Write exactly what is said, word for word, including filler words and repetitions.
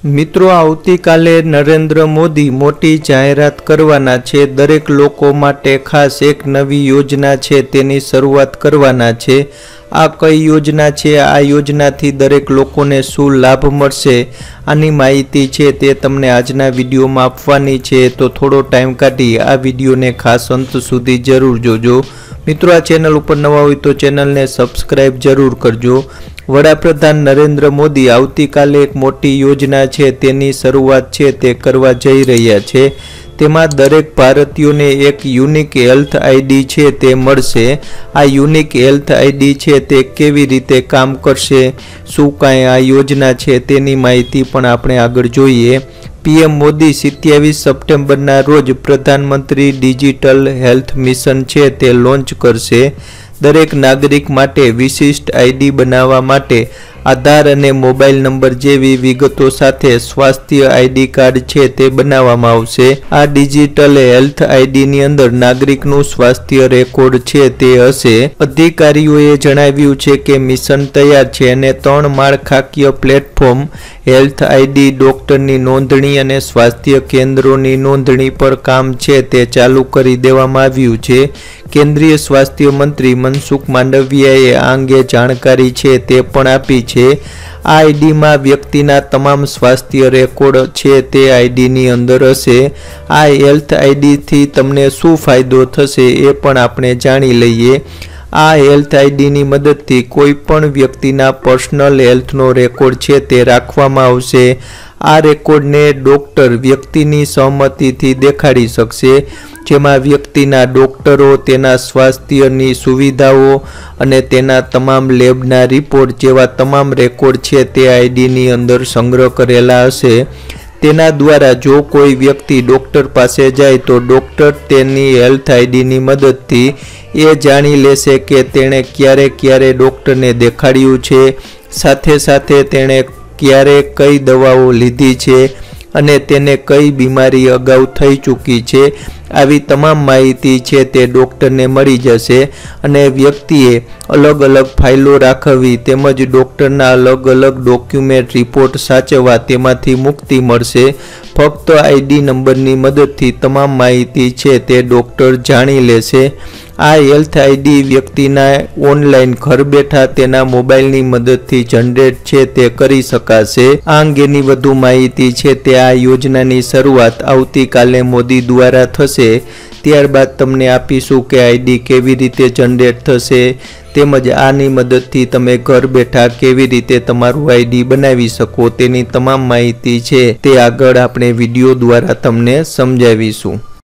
મિત્રો આવती काले नरेंद्र मोदी मोटी जाहेरात करवाना छे। दरेक लोको माटे खास एक नवी योजना छे तेनी शरूआत करवाना छे। आ कई योजना छे, आ योजना थी दरेक लोकोने शुं लाभ मळशे आनी माहिती छे ते तमने आजना विडियो में आपवानी छे। तो थोड़ो टाइम काढी आ विडियो ने खास अंत सुधी जरूर जोजो। मित्रों आ चेनल पर नवा होय तो चेनल ने सब्सक्राइब जरूर करजो। वडाप्रधान नरेंद्र मोदी आवती काले एक मोटी योजना छे तेनी शरूआत छे ते करवा जई रह्या छे। तेमां दरेक भारतीयोने एक यूनिक हेल्थ आईडी छे ते मळशे। आ यूनिक हेल्थ आईडी छे ते केवी रीते काम करशे, शुं कांई आ योजना छे तेनी माहिती पण आपणे आगळ जोईए। पीएम मोदी सत्यावीस सप्टेम्बरना रोज प्रधानमंत्री डिजिटल हेल्थ मिशन छे ते लॉन्च करशे। दरेक नागरिक माटे विशिष्ट आईडी बनावा माटे आधार अने मोबाइल नंबर जेवी विगतो साथे स्वास्थ्य आईडी कार्ड छे ते बनावामां आवशे। आ डिजिटल हेल्थ आईडी नी अंदर नागरिकनुं स्वास्थ्य रेकॉर्ड छे ते हशे। अधिकारीओए जणाव्युं छे के मिशन तैयार छे अने त्रण माळखाकीय प्लेटफॉर्म हेल्थ आईडी, डॉक्टरनी नोंधणी अने स्वास्थ्य केन्द्रोनी नोंधणी पर काम छे ते चालू करी देवामां आव्युं छे। केंद्रीय स्वास्थ्य मंत्री मनसुख मांडवियाए आ अंगे जाणकारी छे ते पण आपी छे। आ आईडी में व्यक्तिना तमाम स्वास्थ्य रेकॉर्ड छे ते आईडी नी अंदर हशे। आ हेल्थ आईडी थी तमने शुं फायदो थशे ए पण आपणे जाणी लईए। आ हेल्थ आईडी नी मदद थी कोई पण व्यक्तिना पर्सनल हेल्थ नो रेकॉर्ड छे ते राखवामां आवशे। आ रेकॉर्ड ने डॉक्टर व्यक्तिनी सहमति थी देखाड़ी शकशे, जेमां व्यक्तिना डॉक्टरो तेना स्वास्थ्यनी सुविधाओ अने तेना तमाम लेबना रिपोर्ट जेवा तमाम रेकॉर्ड छे ते आईडी नी अंदर संग्रह करेला हशे। तेना द्वारा जो कोई व्यक्ति डॉक्टर पासे जाए तो डॉक्टर तेनी हेल्थ आईडी नी मदद थी ए जाणी लेशे के तेणे क्यारे क्यारे डॉक्टर ने देखाड्युं छे, साथे साथे तेणे क्यारे कई दवाओ लीधी छे अने तेने कई बीमारी अगाऊ थई चूकी छे। आवी तमाम माहिती छे ते डॉक्टर ने मળી जशे अने व्यक्तिए अलग अलग फाइलो राखवी तेमज डॉक्टरना अलग अलग डॉक्यूमेंट रिपोर्ट साचववा तेमांथी मुक्ति मळशे। फक्त आईडी नंबरनी मददथी तमाम माहिती छे ते डॉक्टर जाणी लेशे। आ हेल्थ आईडी व्यक्तिना ऑनलाइन घर बैठा तेना मोबाइलनी मददथी जनरेट छे ते करी शकाशे। आ अंगेनी वधु माहिती छे ते आ योजनानी शरूआत आवती काले मोदी द्वारा थशे। त्यारबाद तमने आपीशुं के आईडी केवी रीते जनरेट थशे तेमज आनी मददथी तमे घर बैठा केवी रीते तमारुं आईडी बनावी शको तेनी तमाम माहिती छे ते आगळ आपणे विडियो द्वारा तमने समजावीशुं।